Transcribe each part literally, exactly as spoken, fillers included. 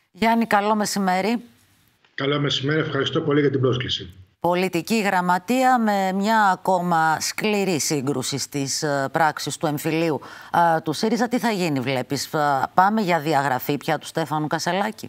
Γιάννη, καλό μεσημέρι. Καλό μεσημέρι, ευχαριστώ πολύ για την πρόσκληση. Πολιτική γραμματεία με μια ακόμα σκληρή σύγκρουση στις πράξεις του εμφυλίου του ΣΥΡΙΖΑ. Τι θα γίνει, βλέπεις? Πάμε για διαγραφή πια του Στέφανου Κασσελάκη?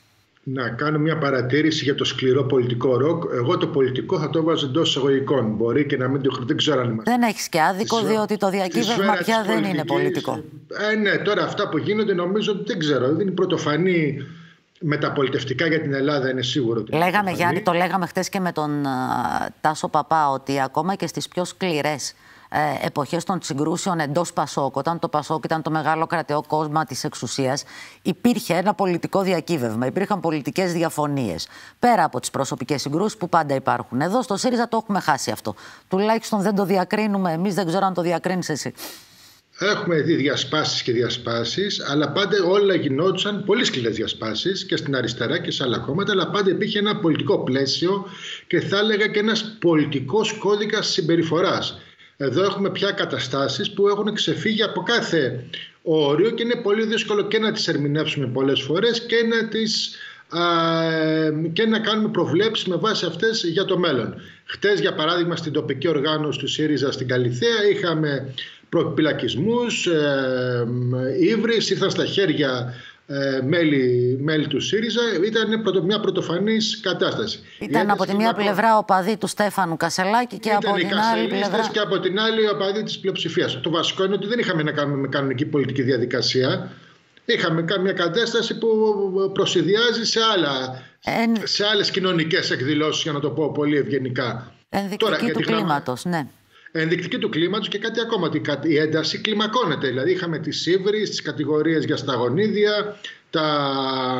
Να κάνω μια παρατήρηση για το σκληρό πολιτικό ροκ. Εγώ το πολιτικό θα το βάζω εντός εισαγωγικών. Μπορεί και να μην το δεν ξέρω αν είμαστε. Δεν έχεις και άδικο, διότι το διακύβευμα πια δεν είναι πολιτικό. Ε, ναι, τώρα αυτά που γίνονται νομίζω ότι δεν ξέρω. Δεν είναι πρωτοφανή. Μεταπολιτευτικά για την Ελλάδα είναι σίγουρο. Λέγαμε, Γιάννη, το λέγαμε χτες και με τον uh, Τάσο Παπά, ότι ακόμα και στις πιο σκληρές ε, εποχές των συγκρούσεων εντός Πασόκ, όταν το Πασόκ ήταν το μεγάλο κρατεό κόμμα της εξουσίας, υπήρχε ένα πολιτικό διακύβευμα, υπήρχαν πολιτικές διαφωνίες. Πέρα από τις προσωπικές συγκρούσεις που πάντα υπάρχουν. Εδώ στο ΣΥΡΙΖΑ το έχουμε χάσει αυτό. Τουλάχιστον δεν το διακρίνουμε εμείς, δεν ξέρω αν το διακρίνεις εσύ. Έχουμε δει διασπάσεις και διασπάσεις, αλλά πάντα όλα γινόντουσαν πολύ σκληρές διασπάσεις και στην αριστερά και σε άλλα κόμματα, αλλά πάντα υπήρχε ένα πολιτικό πλαίσιο και θα έλεγα και ένας πολιτικός κώδικας συμπεριφοράς. Εδώ έχουμε πια καταστάσεις που έχουν ξεφύγει από κάθε όριο και είναι πολύ δύσκολο και να τις ερμηνεύσουμε πολλές φορές και να, τις, α, και να κάνουμε προβλέψεις με βάση αυτές για το μέλλον. Χτες, για παράδειγμα, στην τοπική οργάνωση του ΣΥΡΙΖΑ στην Καλιθέα είχαμε προπυλακισμούς, ε, ύβρις, ήρθαν στα χέρια ε, μέλη, μέλη του ΣΥΡΙΖΑ. Ήταν πρωτο, μια πρωτοφανής κατάσταση. Ήταν από τη μία πλευρά οπαδοί του Στέφανου Κασσελάκη και από την άλλη πλευρά. Και από την άλλη οπαδοί της πλειοψηφίας. Το βασικό είναι ότι δεν είχαμε να κάνουμε με κανονική πολιτική διαδικασία. Είχαμε μια κατάσταση που προσηδιάζει σε, άλλα, Εν... σε άλλες κοινωνικές εκδηλώσεις, για να το πω πολύ ευγενικά. Ενδεικτική Τώρα, του κλίματος, ναι. Ενδεικτική του κλίματος και κάτι ακόμα, ότι η ένταση κλιμακώνεται. Δηλαδή είχαμε τις ύβρις, τις κατηγορίες για σταγονίδια, τα,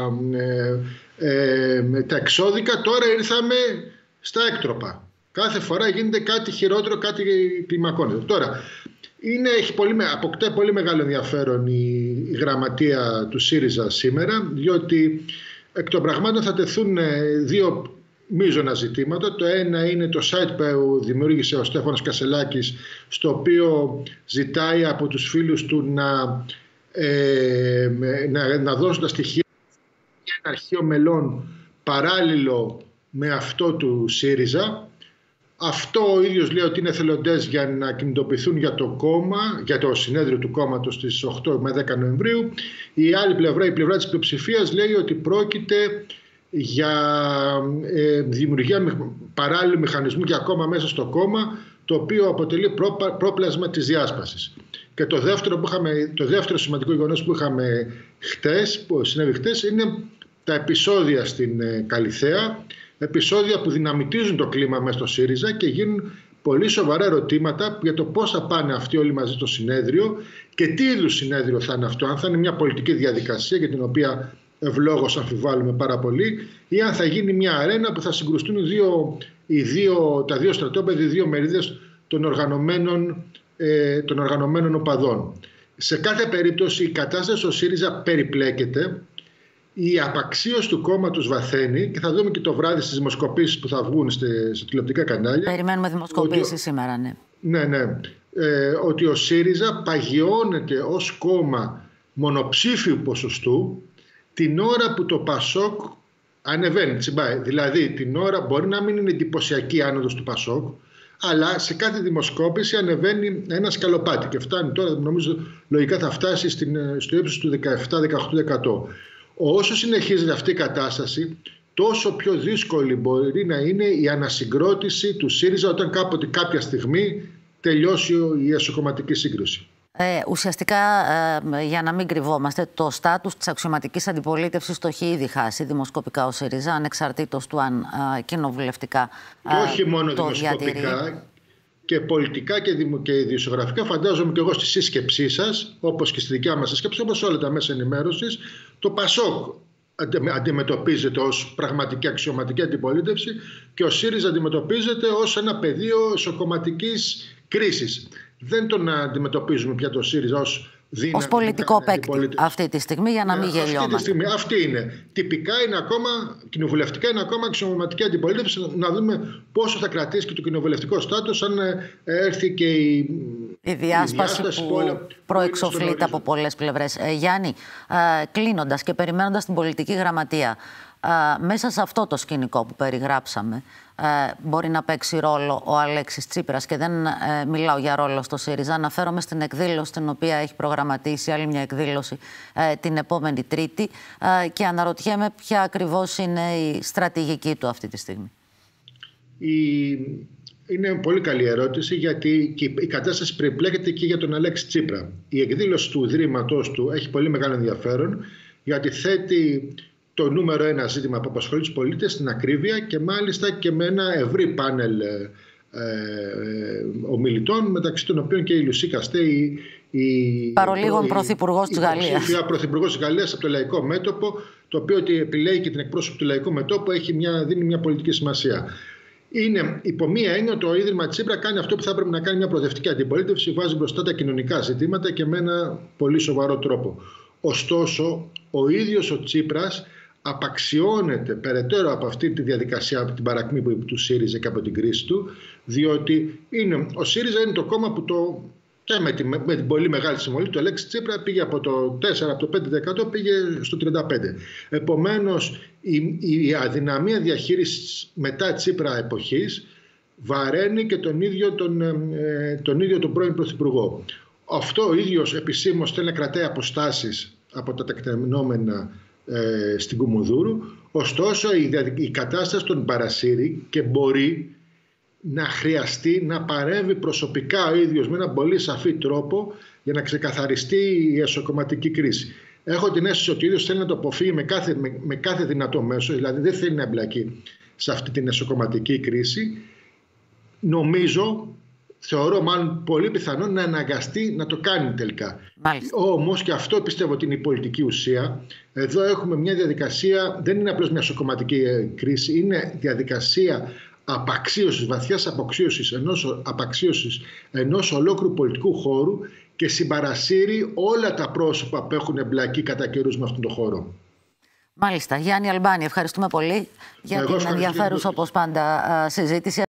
ε, ε, τα εξώδικα. Τώρα ήρθαμε στα έκτροπα. Κάθε φορά γίνεται κάτι χειρότερο, κάτι κλιμακώνεται. Τώρα, είναι, έχει πολύ, αποκτά πολύ μεγάλο ενδιαφέρον η, η γραμματεία του ΣΥΡΙΖΑ σήμερα, διότι εκ των πραγμάτων θα τεθούν δύο μείζωνα ζητήματα. Το ένα είναι το site που δημιούργησε ο Στέφανος Κασσελάκης, στο οποίο ζητάει από τους φίλους του να, ε, να, να δώσουν τα στοιχεία για ένα αρχείο μελών παράλληλο με αυτό του ΣΥΡΙΖΑ. Αυτό ο ίδιος λέει ότι είναι εθελοντές για να κινητοποιηθούν για το κόμμα, για το συνέδριο του κόμματος στις οκτώ με δέκα Νοεμβρίου. Η άλλη πλευρά, η πλευρά της πλειοψηφίας, λέει ότι πρόκειται για ε, δημιουργία παράλληλου μηχανισμού και ακόμα μέσα στο κόμμα, το οποίο αποτελεί πρό, πρόπλασμα της διάσπασης. Και το δεύτερο, που είχαμε, το δεύτερο σημαντικό γεγονός που είχαμε χτες, που συνέβη χτες, είναι τα επεισόδια στην ε, Καλιθέα, επεισόδια που δυναμητίζουν το κλίμα μέσα στο ΣΥΡΙΖΑ και γίνουν πολύ σοβαρά ερωτήματα για το πώς θα πάνε αυτοί όλοι μαζί στο συνέδριο και τι είδους συνέδριο θα είναι αυτό, αν θα είναι μια πολιτική διαδικασία για την οποία ευλόγως αμφιβάλλουμε πάρα πολύ, ή αν θα γίνει μια αρένα που θα συγκρουστούν οι δύο, οι δύο, τα δύο στρατόπεδα, οι δύο μερίδες των οργανωμένων, ε, των οργανωμένων οπαδών. Σε κάθε περίπτωση η κατάσταση στο ΣΥΡΙΖΑ περιπλέκεται, η απαξίωση του κόμματος βαθαίνει και θα δούμε και το βράδυ στις δημοσκοπήσεις που θα βγουν σε τηλεοπτικά κανάλια. Περιμένουμε δημοσκοπήσεις ότι, σήμερα, ναι. Ναι, ναι. Ε, ότι ο ΣΥΡΙΖΑ παγιώνεται ως κόμμα μονοψήφιου ποσοστού την ώρα που το Πασόκ ανεβαίνει, τσιμπάει. Δηλαδή την ώρα, μπορεί να μην είναι εντυπωσιακή άνοδος του Πασόκ, αλλά σε κάθε δημοσκόπηση ανεβαίνει ένα σκαλοπάτι και φτάνει τώρα, νομίζω λογικά θα φτάσει στην, στο ύψος του δεκαεπτά με δεκαοκτώ τοις εκατό. Όσο συνεχίζεται αυτή η κατάσταση, τόσο πιο δύσκολη μπορεί να είναι η ανασυγκρότηση του ΣΥΡΙΖΑ όταν κάποτε κάποια στιγμή τελειώσει η εσωκομματική σύγκρουση. Ε, ουσιαστικά, ε, για να μην κρυβόμαστε, το στάτους της αξιωματικής αντιπολίτευσης το έχει ήδη χάσει δημοσκοπικά ο ΣΥΡΙΖΑ, ανεξαρτήτως του αν ε, κοινοβουλευτικά και όχι μόνο το δημοσκοπικά, διατηρεί. Και πολιτικά και, δημο, και ειδησιογραφικά. Φαντάζομαι και εγώ στη σύσκεψή σας, όπως και στη δικιά μας σύσκεψη, όπως όλα τα μέσα ενημέρωσης, το Πασόκ αντιμετωπίζεται ως πραγματική αξιωματική αντιπολίτευση και ο ΣΥΡΙΖΑ αντιμετωπίζεται ως ένα πεδίο εσωκομματικής κρίσης. Δεν τον αντιμετωπίζουμε πια το ΣΥΡΙΖΑ ως δύναμη. Ως πολιτικό παίκτη αυτή τη στιγμή, για να μην αυτή γελιόμαστε. Τη στιγμή, αυτή είναι. Τυπικά είναι ακόμα, κοινοβουλευτικά είναι ακόμα αξιωματική αντιπολίτευση. Να δούμε πόσο θα κρατήσει και το κοινοβουλευτικό στάτους αν έρθει και η Η διάσπαση, η διάσπαση που, που προεξοφλείται από πολλές πλευρές. Ε, Γιάννη, ε, κλείνοντας και περιμένοντας την πολιτική γραμματεία, ε, μέσα σε αυτό το σκηνικό που περιγράψαμε, ε, μπορεί να παίξει ρόλο ο Αλέξης Τσίπρας, και δεν ε, μιλάω για ρόλο στο ΣΥΡΙΖΑ, αναφέρομαι στην εκδήλωση την οποία έχει προγραμματίσει, άλλη μια εκδήλωση ε, την επόμενη Τρίτη, ε, και αναρωτιέμαι ποια ακριβώς είναι η στρατηγική του αυτή τη στιγμή. Η... Είναι πολύ καλή ερώτηση, γιατί και η κατάσταση περιπλέκεται και για τον Αλέξη Τσίπρα. Η εκδήλωση του Ιδρύματός του έχει πολύ μεγάλο ενδιαφέρον, γιατί θέτει το νούμερο ένα ζήτημα που απασχολεί τους πολίτες στην ακρίβεια, και μάλιστα και με ένα ευρύ πάνελ ε, ε, ομιλητών, μεταξύ των οποίων και η Λουσί Καστέ, η, η παρολίγων πρωθυπουργός της Γαλλίας. Η πρωθυπουργός της Γαλλίας από το Λαϊκό Μέτωπο, το οποίο ότι επιλέγει και την εκπρόσωπο του Λαϊκού Μετώπου, έχει μια, δίνει μια πολιτική σημασία. Είναι υπό μία έννοια το Ίδρυμα Τσίπρα κάνει αυτό που θα έπρεπε να κάνει μια προοδευτική αντιπολίτευση, βάζει μπροστά τα κοινωνικά ζητήματα και με ένα πολύ σοβαρό τρόπο. Ωστόσο, ο ίδιος ο Τσίπρας απαξιώνεται περαιτέρω από αυτή τη διαδικασία, από την παρακμή που του ΣΥΡΙΖΑ και από την κρίση του, διότι είναι, ο ΣΥΡΙΖΑ είναι το κόμμα που το, και με, τη, με την πολύ μεγάλη συμβολή του Αλέξη Τσίπρα πήγε από το τέσσερα, από το πέντε τοις εκατό πήγε στο τριάντα πέντε τοις εκατό. Επομένως, η, η αδυναμία διαχείρισης μετά Τσίπρα εποχής βαραίνει και τον ίδιο τον, ε, τον, ίδιο τον πρώην Πρωθυπουργό. Αυτό ο ίδιος επισήμως θέλει να κρατάει αποστάσεις από τα τεκτενόμενα ε, στην Κουμουνδούρου. Ωστόσο, η, η κατάσταση τον παρασύρει και μπορεί να χρειαστεί να παρέμβει προσωπικά ο ίδιος με έναν πολύ σαφή τρόπο για να ξεκαθαριστεί η εσωκομματική κρίση. Έχω την αίσθηση ότι ο ίδιος θέλει να το αποφύγει με κάθε, με, με κάθε δυνατό μέσο, δηλαδή δεν θέλει να εμπλακεί σε αυτή την εσωκομματική κρίση. Νομίζω, θεωρώ μάλλον πολύ πιθανό να αναγκαστεί να το κάνει τελικά. Όμως, και αυτό πιστεύω ότι είναι η πολιτική ουσία, εδώ έχουμε μια διαδικασία, δεν είναι απλώς μια εσωκομματική κρίση, είναι διαδικασία απαξίωσης, βαθιάς απαξίωσης ενός, απαξίωσης ενός ολόκληρου πολιτικού χώρου, και συμπαρασύρει όλα τα πρόσωπα που έχουν εμπλακεί κατά καιρούς με αυτόν τον χώρο. Μάλιστα. Γιάννη Αλμπάνη, ευχαριστούμε πολύ για Εγώ την ενδιαφέρουσα όπως πάντα συζήτηση.